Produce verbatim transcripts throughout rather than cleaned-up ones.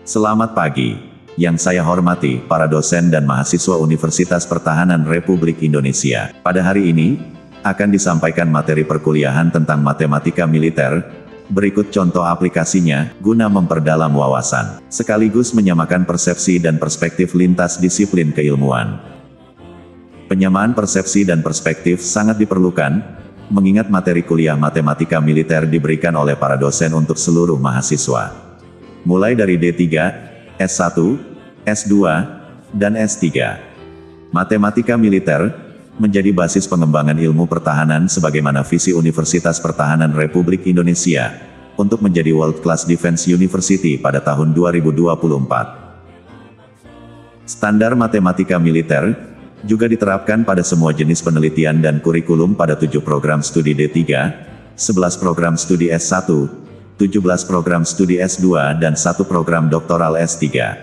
Selamat pagi. Yang saya hormati, para dosen dan mahasiswa Universitas Pertahanan Republik Indonesia. Pada hari ini, akan disampaikan materi perkuliahan tentang matematika militer. Berikut contoh aplikasinya, guna memperdalam wawasan, sekaligus menyamakan persepsi dan perspektif lintas disiplin keilmuan. Penyamaan persepsi dan perspektif sangat diperlukan, mengingat materi kuliah matematika militer diberikan oleh para dosen untuk seluruh mahasiswa. Mulai dari D tiga, S satu, S dua, dan S tiga. Matematika militer menjadi basis pengembangan ilmu pertahanan sebagaimana visi Universitas Pertahanan Republik Indonesia untuk menjadi World Class Defense University pada tahun dua ribu dua puluh empat. Standar matematika militer juga diterapkan pada semua jenis penelitian dan kurikulum pada tujuh program studi D tiga, sebelas program studi S satu, tujuh belas program studi S dua dan satu program doktoral S tiga.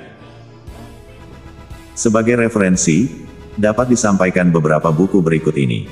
Sebagai referensi, dapat disampaikan beberapa buku berikut ini.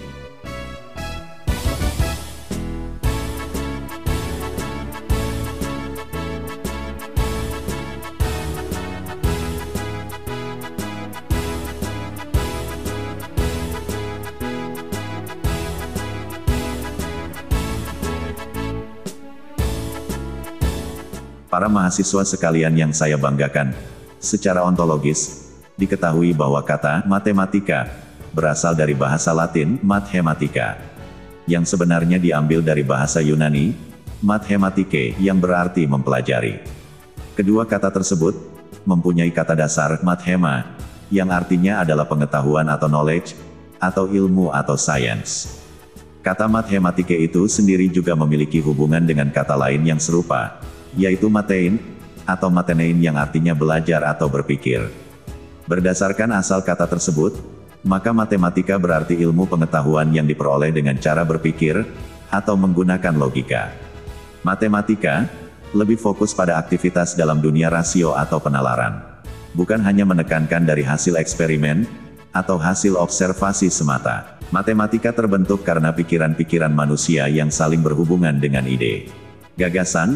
Para mahasiswa sekalian yang saya banggakan, secara ontologis, diketahui bahwa kata matematika berasal dari bahasa Latin mathematica, yang sebenarnya diambil dari bahasa Yunani mathematike yang berarti mempelajari. Kedua kata tersebut mempunyai kata dasar mathema, yang artinya adalah pengetahuan atau knowledge, atau ilmu atau science. Kata mathematike itu sendiri juga memiliki hubungan dengan kata lain yang serupa, yaitu matein, atau matenein yang artinya belajar atau berpikir. Berdasarkan asal kata tersebut, maka matematika berarti ilmu pengetahuan yang diperoleh dengan cara berpikir, atau menggunakan logika. Matematika lebih fokus pada aktivitas dalam dunia rasio atau penalaran. Bukan hanya menekankan dari hasil eksperimen, atau hasil observasi semata. Matematika terbentuk karena pikiran-pikiran manusia yang saling berhubungan dengan ide, gagasan,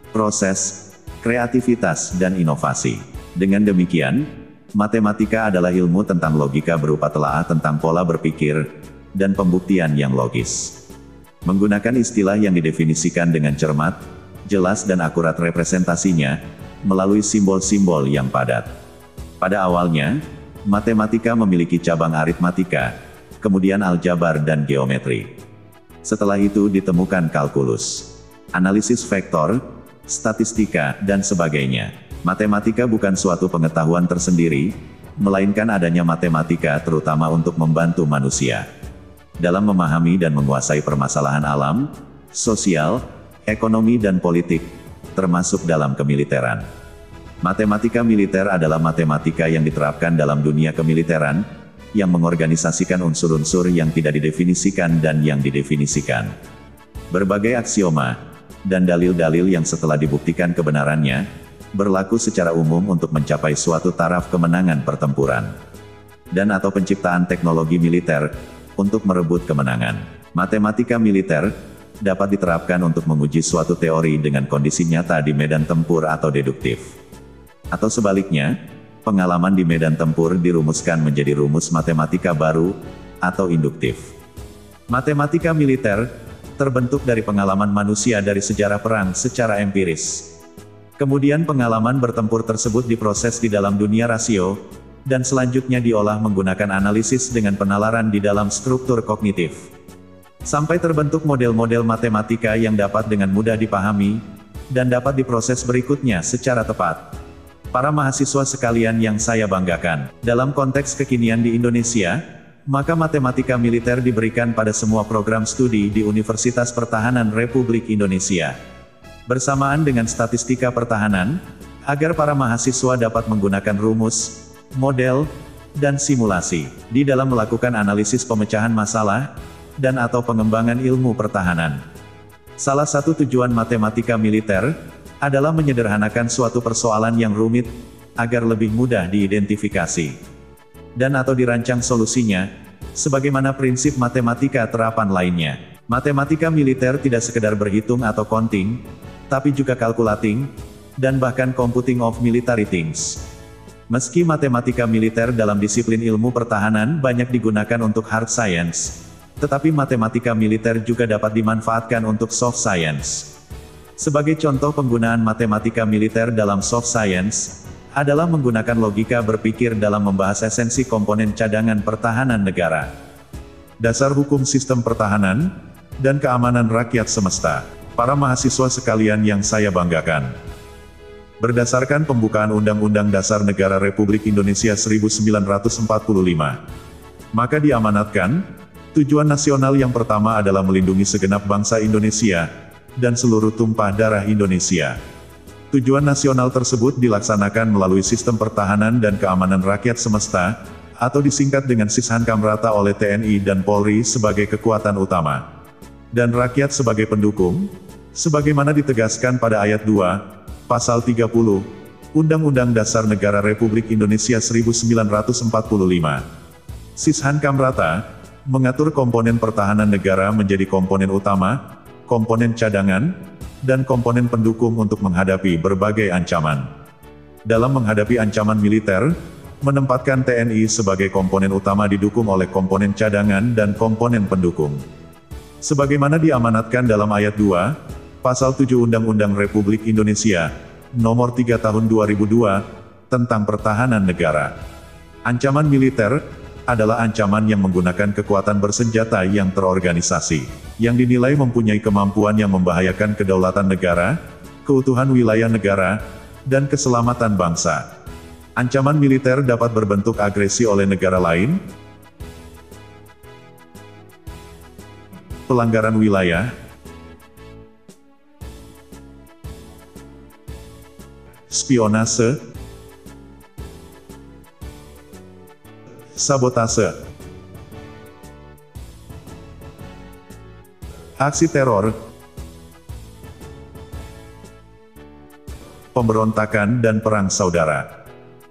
proses, kreativitas, dan inovasi. Dengan demikian, matematika adalah ilmu tentang logika berupa telaah tentang pola berpikir, dan pembuktian yang logis. Menggunakan istilah yang didefinisikan dengan cermat, jelas dan akurat representasinya, melalui simbol-simbol yang padat. Pada awalnya, matematika memiliki cabang aritmatika, kemudian aljabar dan geometri. Setelah itu ditemukan kalkulus, analisis vektor, statistika, dan sebagainya. Matematika bukan suatu pengetahuan tersendiri, melainkan adanya matematika terutama untuk membantu manusia dalam memahami dan menguasai permasalahan alam, sosial, ekonomi dan politik, termasuk dalam kemiliteran. Matematika militer adalah matematika yang diterapkan dalam dunia kemiliteran, yang mengorganisasikan unsur-unsur yang tidak didefinisikan dan yang didefinisikan. Berbagai aksioma dan dalil-dalil yang setelah dibuktikan kebenarannya, berlaku secara umum untuk mencapai suatu taraf kemenangan pertempuran, dan atau penciptaan teknologi militer, untuk merebut kemenangan. Matematika militer dapat diterapkan untuk menguji suatu teori dengan kondisi nyata di medan tempur atau deduktif. Atau sebaliknya, pengalaman di medan tempur dirumuskan menjadi rumus matematika baru, atau induktif. Matematika militer terbentuk dari pengalaman manusia dari sejarah perang secara empiris. Kemudian pengalaman bertempur tersebut diproses di dalam dunia rasio, dan selanjutnya diolah menggunakan analisis dengan penalaran di dalam struktur kognitif. Sampai terbentuk model-model matematika yang dapat dengan mudah dipahami, dan dapat diproses berikutnya secara tepat. Para mahasiswa sekalian yang saya banggakan, dalam konteks kekinian di Indonesia, maka matematika militer diberikan pada semua program studi di Universitas Pertahanan Republik Indonesia, bersamaan dengan statistika pertahanan, agar para mahasiswa dapat menggunakan rumus, model, dan simulasi, di dalam melakukan analisis pemecahan masalah, dan atau pengembangan ilmu pertahanan. Salah satu tujuan matematika militer, adalah menyederhanakan suatu persoalan yang rumit, agar lebih mudah diidentifikasi dan atau dirancang solusinya, sebagaimana prinsip matematika terapan lainnya. Matematika militer tidak sekedar berhitung atau counting, tapi juga calculating, dan bahkan computing of military things. Meski matematika militer dalam disiplin ilmu pertahanan banyak digunakan untuk hard science, tetapi matematika militer juga dapat dimanfaatkan untuk soft science. Sebagai contoh penggunaan matematika militer dalam soft science, adalah menggunakan logika berpikir dalam membahas esensi komponen cadangan pertahanan negara. Dasar hukum sistem pertahanan, dan keamanan rakyat semesta. Para mahasiswa sekalian yang saya banggakan. Berdasarkan pembukaan Undang-Undang Dasar Negara Republik Indonesia seribu sembilan ratus empat puluh lima, maka diamanatkan, tujuan nasional yang pertama adalah melindungi segenap bangsa Indonesia, dan seluruh tumpah darah Indonesia. Tujuan nasional tersebut dilaksanakan melalui sistem pertahanan dan keamanan rakyat semesta, atau disingkat dengan Sishankamrata oleh T N I dan Polri sebagai kekuatan utama, dan rakyat sebagai pendukung, sebagaimana ditegaskan pada ayat dua, pasal tiga puluh, Undang-Undang Dasar Negara Republik Indonesia seribu sembilan ratus empat puluh lima. Sishankamrata mengatur komponen pertahanan negara menjadi komponen utama, komponen cadangan, dan komponen pendukung untuk menghadapi berbagai ancaman. Dalam menghadapi ancaman militer, menempatkan T N I sebagai komponen utama didukung oleh komponen cadangan dan komponen pendukung. Sebagaimana diamanatkan dalam ayat dua, pasal tujuh Undang-Undang Republik Indonesia, nomor tiga tahun dua ribu dua, tentang pertahanan negara. Ancaman militer adalah ancaman yang menggunakan kekuatan bersenjata yang terorganisasi, yang dinilai mempunyai kemampuan yang membahayakan kedaulatan negara, keutuhan wilayah negara, dan keselamatan bangsa. Ancaman militer dapat berbentuk agresi oleh negara lain, pelanggaran wilayah, spionase, sabotase, aksi teror, pemberontakan dan perang saudara.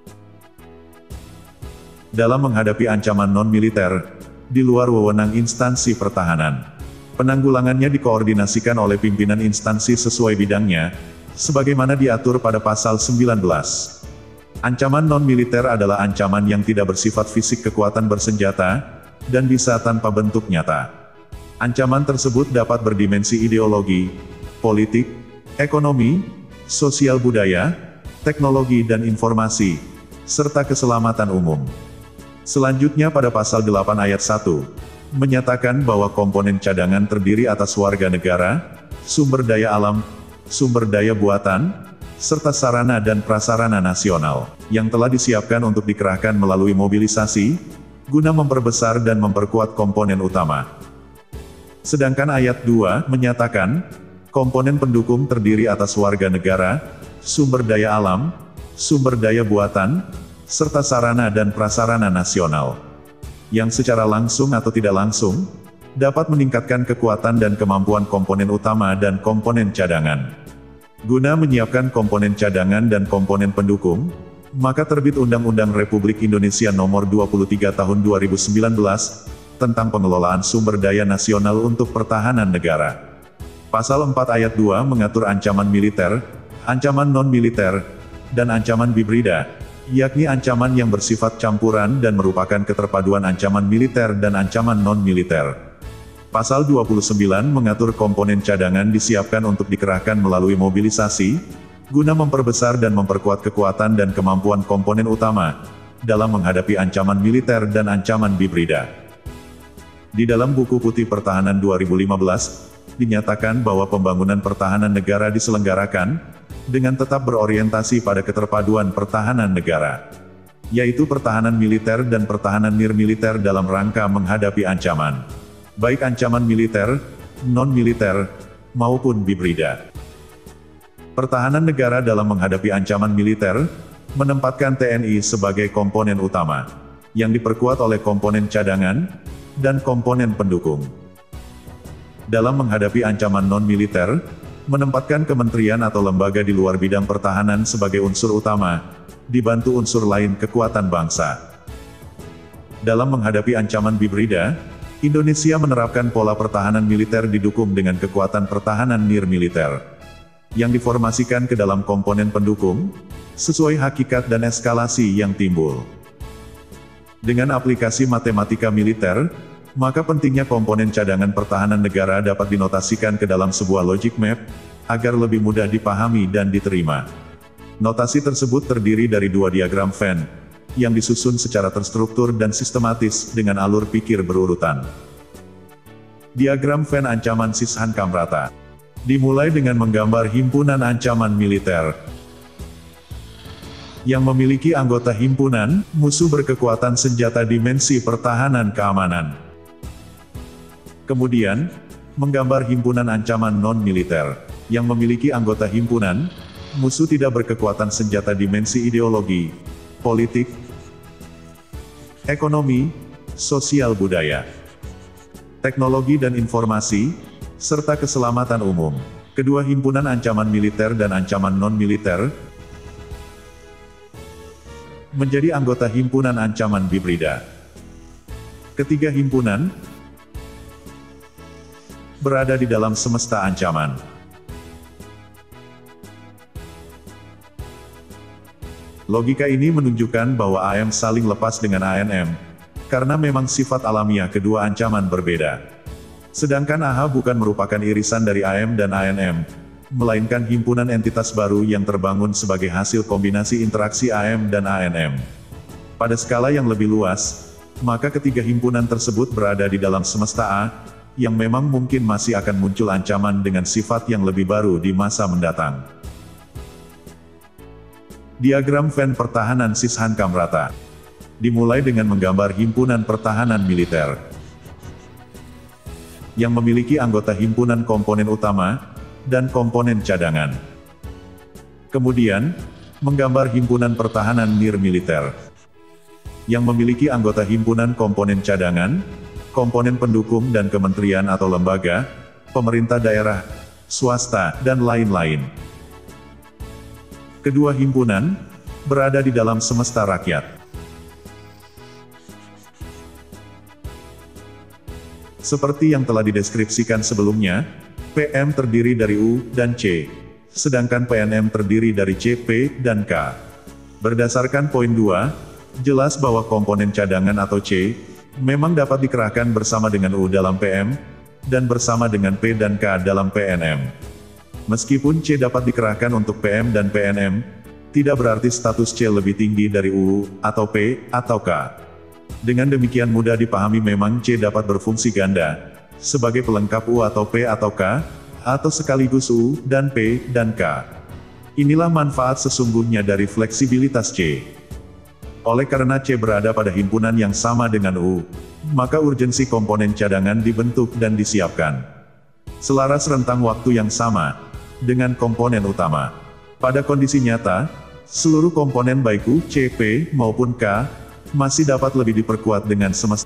Dalam menghadapi ancaman non-militer, di luar wewenang instansi pertahanan, penanggulangannya dikoordinasikan oleh pimpinan instansi sesuai bidangnya, sebagaimana diatur pada pasal sembilan belas. Ancaman non-militer adalah ancaman yang tidak bersifat fisik kekuatan bersenjata, dan bisa tanpa bentuk nyata. Ancaman tersebut dapat berdimensi ideologi, politik, ekonomi, sosial budaya, teknologi dan informasi, serta keselamatan umum. Selanjutnya pada pasal delapan ayat satu, menyatakan bahwa komponen cadangan terdiri atas warga negara, sumber daya alam, sumber daya buatan, serta sarana dan prasarana nasional, yang telah disiapkan untuk dikerahkan melalui mobilisasi, guna memperbesar dan memperkuat komponen utama. Sedangkan ayat dua menyatakan, komponen pendukung terdiri atas warga negara, sumber daya alam, sumber daya buatan, serta sarana dan prasarana nasional, yang secara langsung atau tidak langsung, dapat meningkatkan kekuatan dan kemampuan komponen utama dan komponen cadangan. Guna menyiapkan komponen cadangan dan komponen pendukung, maka terbit Undang-Undang Republik Indonesia Nomor dua puluh tiga Tahun dua ribu sembilan belas, tentang pengelolaan sumber daya nasional untuk pertahanan negara. Pasal empat ayat dua mengatur ancaman militer, ancaman non-militer, dan ancaman hibrida, yakni ancaman yang bersifat campuran dan merupakan keterpaduan ancaman militer dan ancaman non-militer. Pasal dua puluh sembilan mengatur komponen cadangan disiapkan untuk dikerahkan melalui mobilisasi, guna memperbesar dan memperkuat kekuatan dan kemampuan komponen utama, dalam menghadapi ancaman militer dan ancaman hibrida. Di dalam buku Putih Pertahanan dua ribu lima belas, dinyatakan bahwa pembangunan pertahanan negara diselenggarakan, dengan tetap berorientasi pada keterpaduan pertahanan negara, yaitu pertahanan militer dan pertahanan nirmiliter dalam rangka menghadapi ancaman, baik ancaman militer, non-militer, maupun hibrida. Pertahanan negara dalam menghadapi ancaman militer, menempatkan T N I sebagai komponen utama, yang diperkuat oleh komponen cadangan, dan komponen pendukung. Dalam menghadapi ancaman non-militer, menempatkan kementerian atau lembaga di luar bidang pertahanan sebagai unsur utama, dibantu unsur lain kekuatan bangsa. Dalam menghadapi ancaman hibrida, Indonesia menerapkan pola pertahanan militer didukung dengan kekuatan pertahanan nirmiliter. yang diformasikan ke dalam komponen pendukung, sesuai hakikat dan eskalasi yang timbul. Dengan aplikasi matematika militer, maka pentingnya komponen cadangan pertahanan negara dapat dinotasikan ke dalam sebuah logic map, agar lebih mudah dipahami dan diterima. Notasi tersebut terdiri dari dua diagram Venn, yang disusun secara terstruktur dan sistematis dengan alur pikir berurutan. Diagram Venn ancaman Sishankam-Rata dimulai dengan menggambar himpunan ancaman militer yang memiliki anggota himpunan, musuh berkekuatan senjata dimensi pertahanan keamanan. Kemudian, menggambar himpunan ancaman non-militer, yang memiliki anggota himpunan, musuh tidak berkekuatan senjata dimensi ideologi, politik, ekonomi, sosial budaya, teknologi dan informasi, serta keselamatan umum. Kedua himpunan ancaman militer dan ancaman non-militer menjadi anggota himpunan ancaman hibrida. Ketiga himpunan berada di dalam semesta ancaman. Logika ini menunjukkan bahwa A M saling lepas dengan A N M, karena memang sifat alamiah kedua ancaman berbeda. Sedangkan A H bukan merupakan irisan dari A M dan A N M, melainkan himpunan entitas baru yang terbangun sebagai hasil kombinasi interaksi A M dan A N M. Pada skala yang lebih luas, maka ketiga himpunan tersebut berada di dalam semesta A, yang memang mungkin masih akan muncul ancaman dengan sifat yang lebih baru di masa mendatang. Diagram Venn pertahanan Sishankam-Rata dimulai dengan menggambar himpunan pertahanan militer yang memiliki anggota himpunan komponen utama dan komponen cadangan. Kemudian, menggambar himpunan pertahanan nir-militer yang memiliki anggota himpunan komponen cadangan, komponen pendukung dan kementerian atau lembaga, pemerintah daerah, swasta, dan lain-lain. Kedua himpunan berada di dalam semesta rakyat. Seperti yang telah dideskripsikan sebelumnya, P M terdiri dari U dan C, sedangkan P N M terdiri dari C, P, dan K. Berdasarkan poin dua, jelas bahwa komponen cadangan atau C, memang dapat dikerahkan bersama dengan U dalam P M, dan bersama dengan P dan K dalam P N M. Meskipun C dapat dikerahkan untuk P M dan P N M, tidak berarti status C lebih tinggi dari U, atau P, atau K. Dengan demikian mudah dipahami memang C dapat berfungsi ganda, sebagai pelengkap U atau P atau K, atau sekaligus U, dan P, dan K. Inilah manfaat sesungguhnya dari fleksibilitas C. Oleh karena C berada pada himpunan yang sama dengan U, maka urgensi komponen cadangan dibentuk dan disiapkan selaras rentang waktu yang sama dengan komponen utama. Pada kondisi nyata, seluruh komponen baik U, C, P, maupun K, masih dapat lebih diperkuat dengan semesta.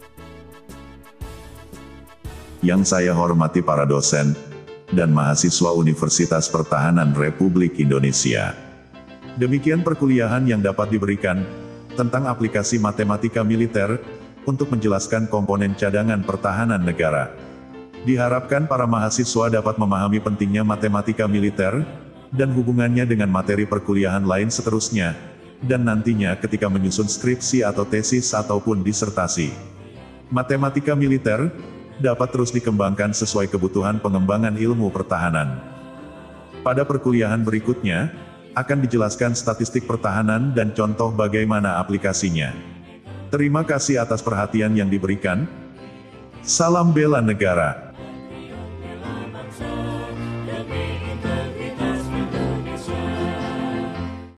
Yang saya hormati para dosen dan mahasiswa Universitas Pertahanan Republik Indonesia. Demikian perkuliahan yang dapat diberikan tentang aplikasi matematika militer untuk menjelaskan komponen cadangan pertahanan negara. Diharapkan para mahasiswa dapat memahami pentingnya matematika militer dan hubungannya dengan materi perkuliahan lain seterusnya, dan nantinya ketika menyusun skripsi atau tesis ataupun disertasi. Matematika militer dapat terus dikembangkan sesuai kebutuhan pengembangan ilmu pertahanan. Pada perkuliahan berikutnya, akan dijelaskan statistik pertahanan dan contoh bagaimana aplikasinya. Terima kasih atas perhatian yang diberikan. Salam bela negara.